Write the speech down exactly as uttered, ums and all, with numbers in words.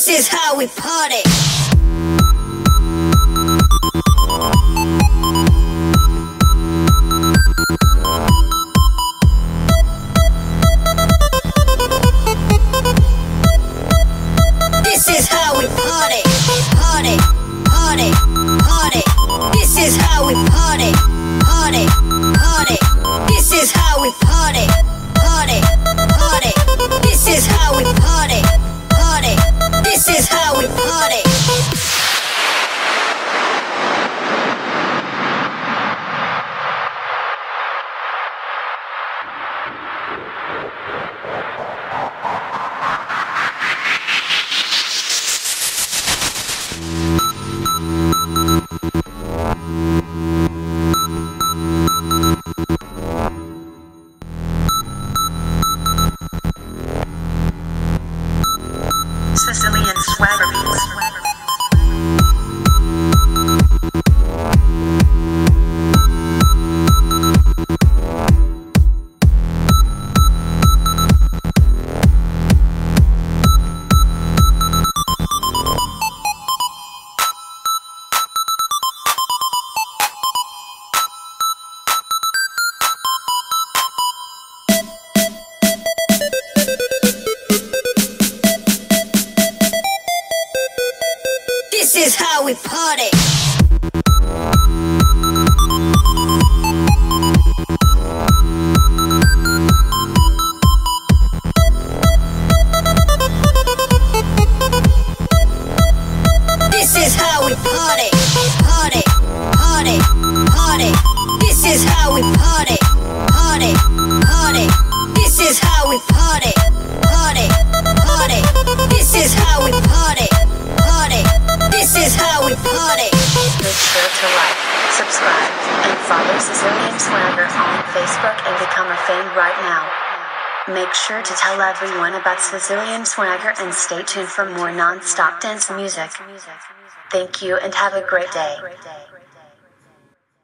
This is how we party. This is how we party. Party, party, party. This is how we party. Party, party. This is how we party. Party, party. This is how we party. Party. This is how we party. Sicilian swagger beats. This is how we party. This is how we party. Party, party, party. This is how we party. Party, party. This is how we party. Party, party. This is how we party. Party. This is how we party. Make sure to like, subscribe, and follow Sicilian Swagger on Facebook and become a fan right now. Make sure to tell everyone about Sicilian Swagger and stay tuned for more non-stop dance music. Thank you and have a great day.